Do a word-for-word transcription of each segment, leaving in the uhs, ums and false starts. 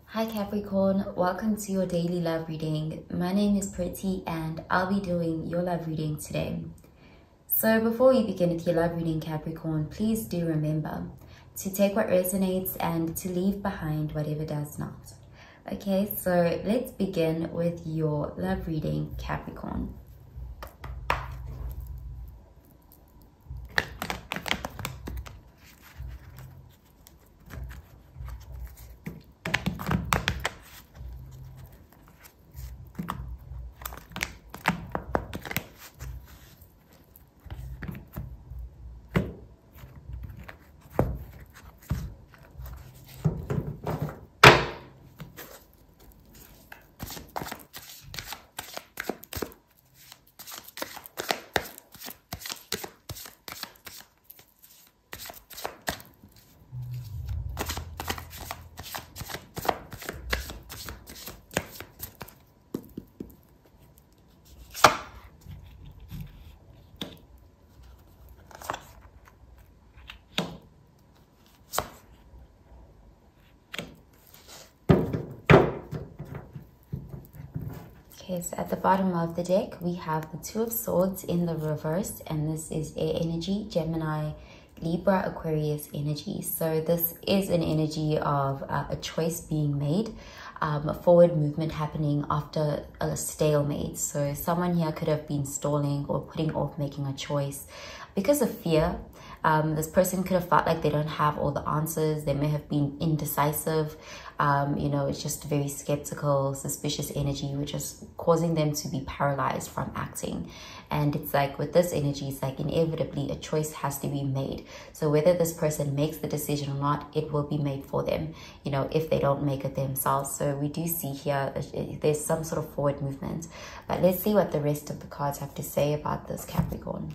Hi Capricorn, welcome to your daily love reading. My name is Pretty and I'll be doing your love reading today. So before we begin with your love reading, Capricorn, please do remember to take what resonates and to leave behind whatever does not. Okay, so let's begin with your love reading, Capricorn. Okay, so at the bottom of the deck, we have the Two of Swords in the reverse, and this is air energy, Gemini, Libra, Aquarius energy. So this is an energy of uh, a choice being made, um, a forward movement happening after a stalemate. So someone here could have been stalling or putting off making a choice because of fear. Um, this person could have felt like they don't have all the answers. They may have been indecisive. Um, you know, it's just very skeptical, suspicious energy, which is causing them to be paralyzed from acting. And it's like with this energy, it's like inevitably a choice has to be made. So whether this person makes the decision or not, it will be made for them, you know, if they don't make it themselves. So we do see here, there's some sort of forward movement. But let's see what the rest of the cards have to say about this, Capricorn.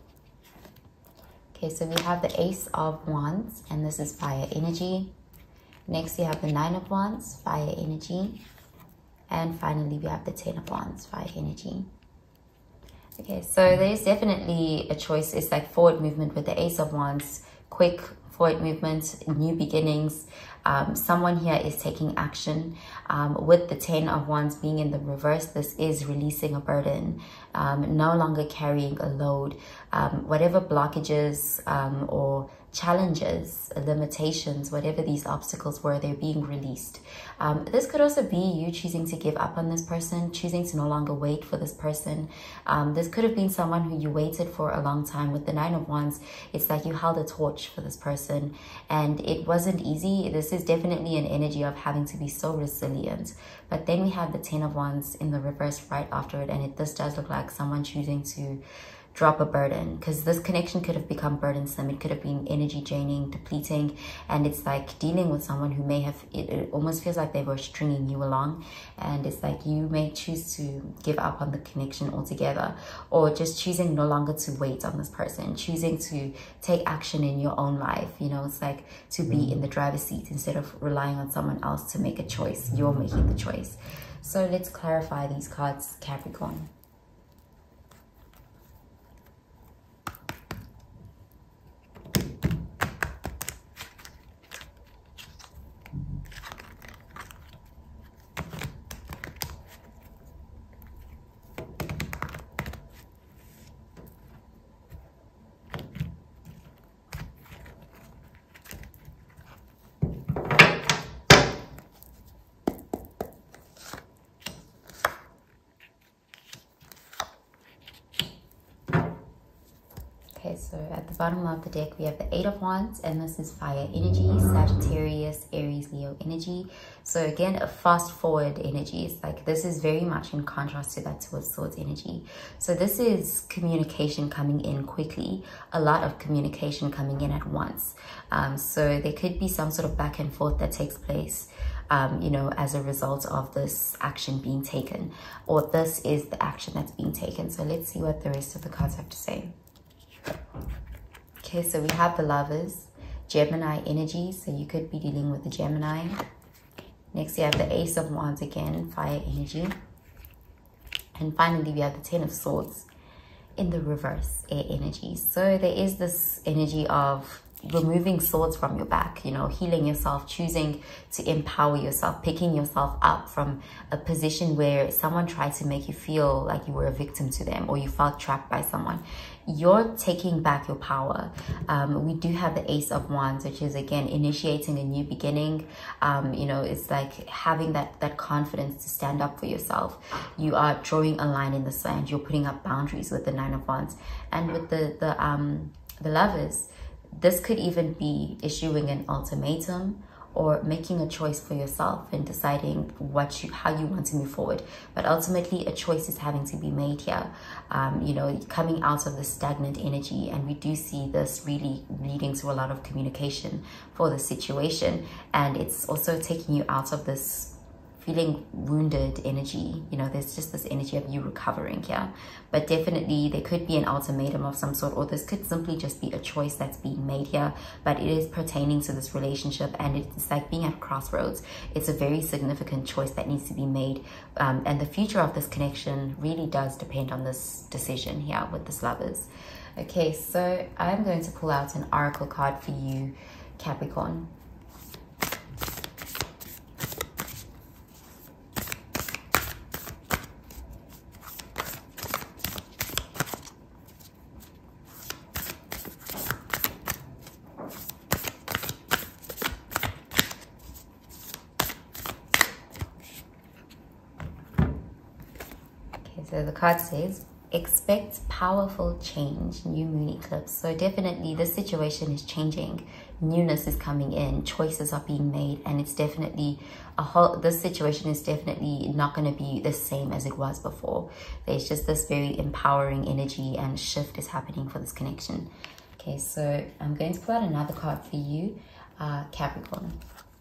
Okay, so we have the Ace of Wands, and this is fire energy. Next, we have the Nine of Wands, fire energy. And finally, we have the Ten of Wands, fire energy. Okay, so there's definitely a choice. It's like forward movement with the Ace of Wands, quick forward movement, new beginnings. Um, someone here is taking action. Um, with the Ten of Wands being in the reverse, this is releasing a burden, um, no longer carrying a load. Um, whatever blockages um, or challenges, limitations, whatever these obstacles were, they're being released. Um, this could also be you choosing to give up on this person, choosing to no longer wait for this person. Um, this could have been someone who you waited for a long time. With the Nine of Wands, it's like you held a torch for this person and it wasn't easy. This is definitely an energy of having to be so resilient. But then we have the Ten of Wands in the reverse right after it, and it this does look like someone choosing to drop a burden, because this connection could have become burdensome. It could have been energy draining, depleting, and it's like dealing with someone who may have, it, it almost feels like they were stringing you along, and it's like you may choose to give up on the connection altogether, or just choosing no longer to wait on this person, choosing to take action in your own life. You know, it's like to be in the driver's seat instead of relying on someone else to make a choice. You're making the choice. So let's clarify these cards, Capricorn. Okay, so at the bottom of the deck, we have the Eight of Wands, and this is fire energy, Sagittarius, Aries, Leo energy. So again, a fast forward energy. It's like this is very much in contrast to that Two of Swords energy. So this is communication coming in quickly, a lot of communication coming in at once. Um, so there could be some sort of back and forth that takes place, um, you know, as a result of this action being taken, or this is the action that's being taken. So let's see what the rest of the cards have to say. Okay, so we have the Lovers, Gemini energy, so you could be dealing with the Gemini. Next, we have the Ace of Wands again, fire energy. And finally, we have the Ten of Swords in the reverse, air energy. So there is this energy of removing swords from your back, you know, healing yourself, choosing to empower yourself, picking yourself up from a position where someone tried to make you feel like you were a victim to them, or you felt trapped by someone. You're taking back your power. Um, we do have the Ace of Wands, which is, again, initiating a new beginning. Um, you know, it's like having that, that confidence to stand up for yourself. You are drawing a line in the sand. You're putting up boundaries with the Nine of Wands. And with the, the, um, the Lovers, this could even be issuing an ultimatum or making a choice for yourself and deciding what you, how you want to move forward. But ultimately, a choice is having to be made here. Um, you know, coming out of the stagnant energy, and we do see this really leading to a lot of communication for the situation. And it's also taking you out of this feeling wounded energy. You know, there's just this energy of you recovering here. But definitely there could be an ultimatum of some sort, or this could simply just be a choice that's being made here, but it is pertaining to this relationship, and it's like being at crossroads. It's a very significant choice that needs to be made, um, and the future of this connection really does depend on this decision here with this Lovers. Okay, so I'm going to pull out an oracle card for you, Capricorn. So the card says, expect powerful change, new moon eclipse. So definitely this situation is changing. Newness is coming in. Choices are being made. And it's definitely a whole, this situation is definitely not going to be the same as it was before. There's just this very empowering energy, and shift is happening for this connection. Okay, so I'm going to pull out another card for you, uh, Capricorn.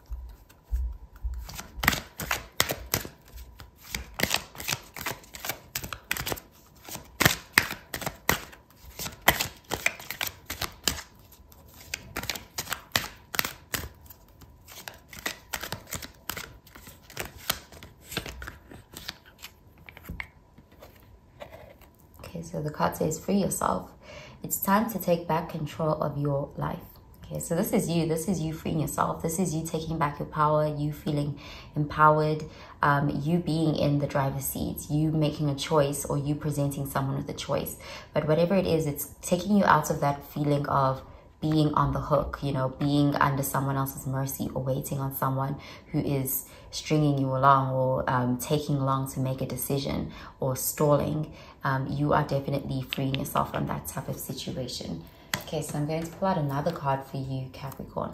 Okay, so the card says, free yourself. It's time to take back control of your life. Okay, so this is you. This is you freeing yourself. This is you taking back your power, you feeling empowered, um, you being in the driver's seat, you making a choice, or you presenting someone with a choice. But whatever it is, it's taking you out of that feeling of being on the hook, you know, being under someone else's mercy, or waiting on someone who is stringing you along, or um, taking long to make a decision, or stalling. Um, you are definitely freeing yourself from that type of situation. Okay, so I'm going to pull out another card for you, Capricorn.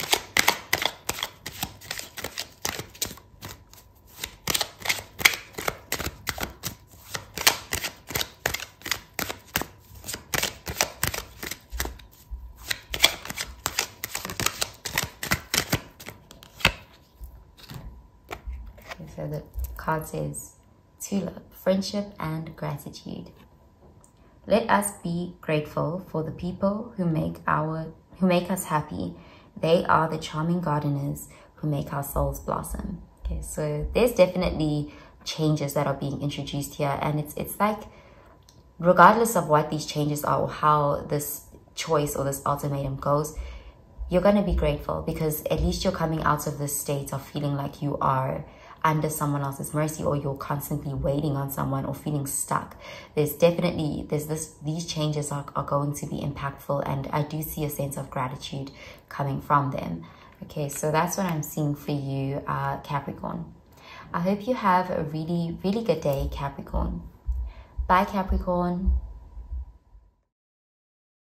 So the card says, Tulip, friendship and gratitude. Let us be grateful for the people who make our who make us happy. They are the charming gardeners who make our souls blossom. Okay, so there's definitely changes that are being introduced here, and it's it's like, regardless of what these changes are or how this choice or this ultimatum goes, you're going to be grateful, because at least you're coming out of this state of feeling like you are under someone else's mercy, or you're constantly waiting on someone, or feeling stuck. There's definitely, there's this, these changes are, are going to be impactful, and I do see a sense of gratitude coming from them. Okay, so that's what I'm seeing for you, uh, Capricorn. I hope you have a really, really good day, Capricorn. Bye, Capricorn.